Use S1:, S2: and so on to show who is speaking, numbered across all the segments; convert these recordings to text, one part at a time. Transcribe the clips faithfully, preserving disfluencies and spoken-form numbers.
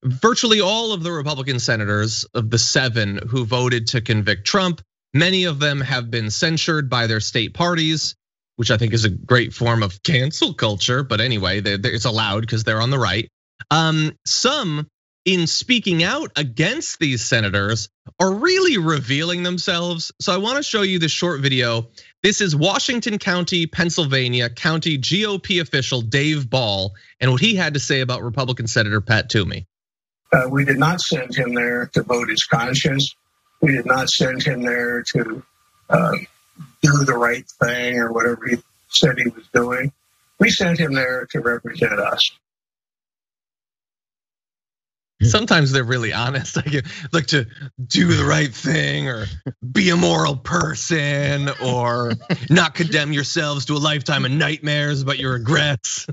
S1: virtually all of the Republican senators of the seven who voted to convict Trump, many of them have been censured by their state parties, which I think is a great form of cancel culture. But anyway, it's allowed because they're on the right. Um, some, in speaking out against these senators, are really revealing themselves. So I want to show you this short video. This is Washington County, Pennsylvania County G O P official Dave Ball and what he had to say about Republican Senator Pat Toomey.
S2: Uh, we did not send him there to vote his conscience. We did not send him there to uh, do the right thing or whatever he said he was doing. We sent him there to represent us.
S1: Sometimes they're really honest, like, like to do the right thing or be a moral person or not condemn yourselves to a lifetime of nightmares about your regrets.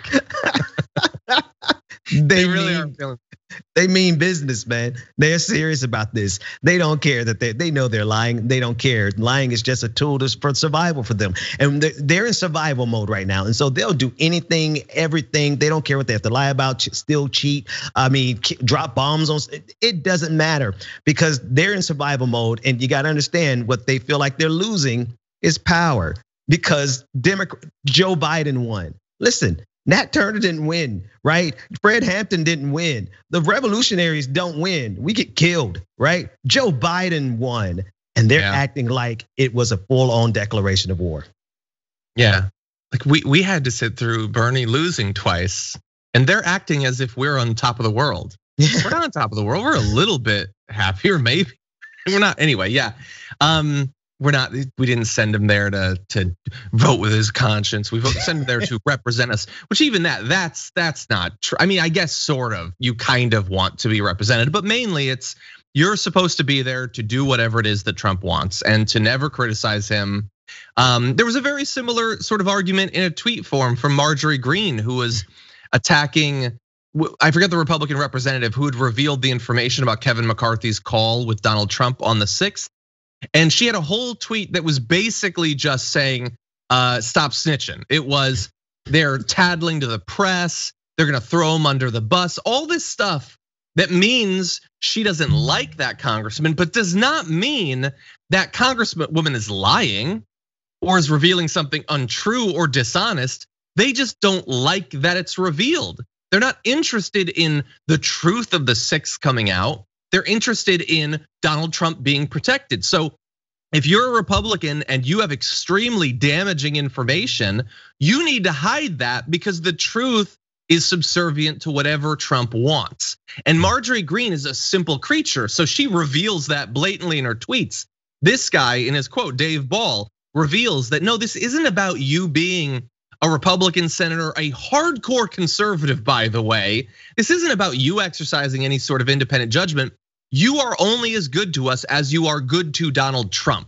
S3: They,
S1: they really
S3: mean,
S1: are feeling.
S3: They mean business, man. They're serious about this. They don't care that they they know they're lying. They don't care. Lying is just a tool for survival for them, and they're in survival mode right now. And so they'll do anything, everything. They don't care what they have to lie about, still cheat. I mean, drop bombs on. It doesn't matter because they're in survival mode, and you got to understand what they feel like they're losing is power because Democrat Joe Biden won. Listen. Nat Turner didn't win, right? Fred Hampton didn't win. The revolutionaries don't win. We get killed, right? Joe Biden won, and they're yeah. acting like it was a full-on declaration of war.
S1: Yeah, like we we had to sit through Bernie losing twice, and they're acting as if we're on top of the world. Yeah. We're not on top of the world. We're a little bit happier, maybe. We're not anyway. Yeah. Um, We're not. We didn't send him there to to vote with his conscience. We sent him there to represent us. Which even that that's that's not true. I mean, I guess sort of. You kind of want to be represented, but mainly it's you're supposed to be there to do whatever it is that Trump wants and to never criticize him. Um, there was a very similar sort of argument in a tweet form from Marjorie Greene, who was attacking. I forget the Republican representative who had revealed the information about Kevin McCarthy's call with Donald Trump on the sixth. And she had a whole tweet that was basically just saying, stop snitching. It was, they're tattling to the press. They're gonna throw him under the bus. All this stuff that means she doesn't like that congressman, but does not mean that congresswoman is lying or is revealing something untrue or dishonest. They just don't like that it's revealed. They're not interested in the truth of the sixth coming out. They're interested in Donald Trump being protected. So if you're a Republican and you have extremely damaging information, you need to hide that because the truth is subservient to whatever Trump wants. And Marjorie Greene is a simple creature, so she reveals that blatantly in her tweets. This guy, in his quote, Dave Ball, reveals that no, this isn't about you being a Republican senator, a hardcore conservative, by the way. This isn't about you exercising any sort of independent judgment. You are only as good to us as you are good to Donald Trump.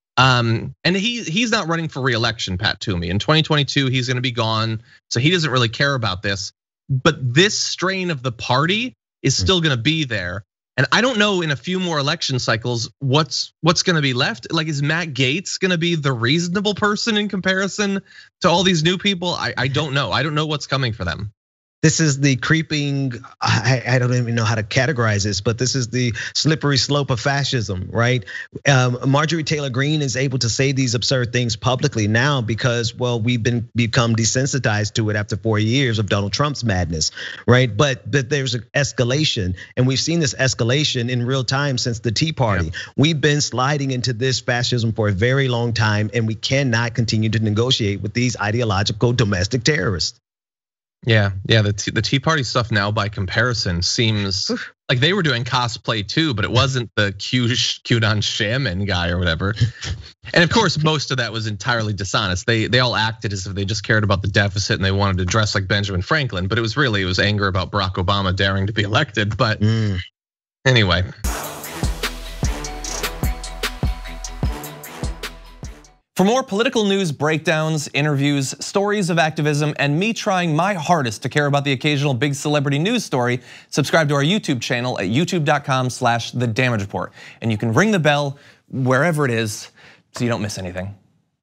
S1: Um, and he he's not running for re-election, Pat Toomey. In twenty twenty-two, he's gonna be gone, so he doesn't really care about this. But this strain of the party is still gonna be there. And I don't know in a few more election cycles what's what's gonna be left. Like, is Matt Gaetz gonna be the reasonable person in comparison to all these new people? I, I don't know. I don't know what's coming for them.
S3: This is the creeping, I, I don't even know how to categorize this, but this is the slippery slope of fascism, right? Um, Marjorie Taylor Greene is able to say these absurd things publicly now because, well, we've been become desensitized to it after four years of Donald Trump's madness, right? But but there's an escalation, and we've seen this escalation in real time since the Tea Party. Yeah. We've been sliding into this fascism for a very long time, and we cannot continue to negotiate with these ideological domestic terrorists.
S1: Yeah, yeah, the the Tea Party stuff now by comparison seems like they were doing cosplay too, but it wasn't the QAnon shaman guy or whatever. And of course, most of that was entirely dishonest. They they all acted as if they just cared about the deficit and they wanted to dress like Benjamin Franklin, but it was really, it was anger about Barack Obama daring to be elected. But mm. anyway. For more political news breakdowns, interviews, stories of activism, and me trying my hardest to care about the occasional big celebrity news story, subscribe to our YouTube channel at youtube dot com slash the damage report. And you can ring the bell wherever it is so you don't miss anything.